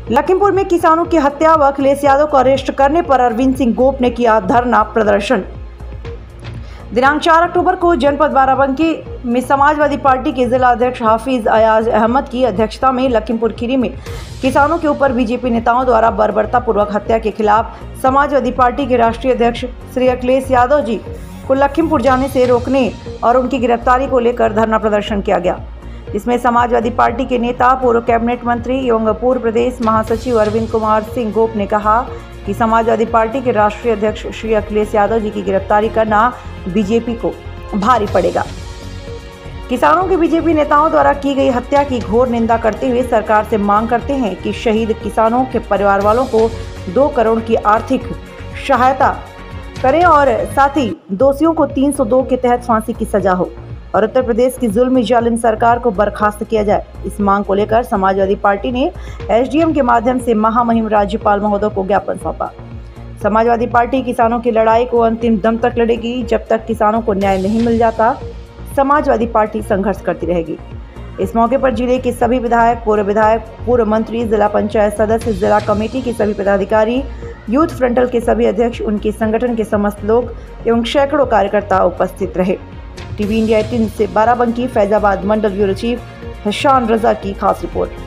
लखीमपुर में किसानों की हत्या व अखिलेश यादव को अरेस्ट करने पर अरविंद सिंह गोप ने किया धरना प्रदर्शन। दिनांक 4 अक्टूबर को जनपद बाराबंकी में समाजवादी पार्टी के जिला अध्यक्ष हाफिज अयाज अहमद की अध्यक्षता में लखीमपुर खीरी में किसानों के ऊपर बीजेपी नेताओं द्वारा बर्बरतापूर्वक हत्या के खिलाफ समाजवादी पार्टी के राष्ट्रीय अध्यक्ष श्री अखिलेश यादव जी को लखीमपुर जाने से रोकने और उनकी गिरफ्तारी को लेकर धरना प्रदर्शन किया गया। इसमें समाजवादी पार्टी के नेता पूर्व कैबिनेट मंत्री एवं पूर्व प्रदेश महासचिव अरविंद कुमार सिंह गोप ने कहा कि समाजवादी पार्टी के राष्ट्रीय अध्यक्ष श्री अखिलेश यादव जी की गिरफ्तारी करना बीजेपी को भारी पड़ेगा। किसानों के बीजेपी नेताओं द्वारा की गई हत्या की घोर निंदा करते हुए सरकार से मांग करते हैं कि शहीद किसानों के परिवार वालों को 2 करोड़ की आर्थिक सहायता करें और साथ ही दोषियों को 302 के तहत फांसी की सजा हो और उत्तर प्रदेश की जुल्मी जालिम सरकार को बर्खास्त किया जाए। इस मांग को लेकर समाजवादी पार्टी ने एसडीएम के माध्यम से महामहिम राज्यपाल महोदय को ज्ञापन सौंपा। समाजवादी पार्टी किसानों की लड़ाई को अंतिम दम तक लड़ेगी। जब तक किसानों को न्याय नहीं मिल जाता, समाजवादी पार्टी संघर्ष करती रहेगी। इस मौके पर जिले के सभी विधायक, पूर्व मंत्री, जिला पंचायत सदस्य, जिला कमेटी के सभी पदाधिकारी, यूथ फ्रंटल के सभी अध्यक्ष, उनके संगठन के समस्त लोग एवं सैकड़ों कार्यकर्ता उपस्थित रहे। टीवी इंडिया 18 से बाराबंकी फैजाबाद मंडल ब्यूरो चीफ हशान रजा की खास रिपोर्ट।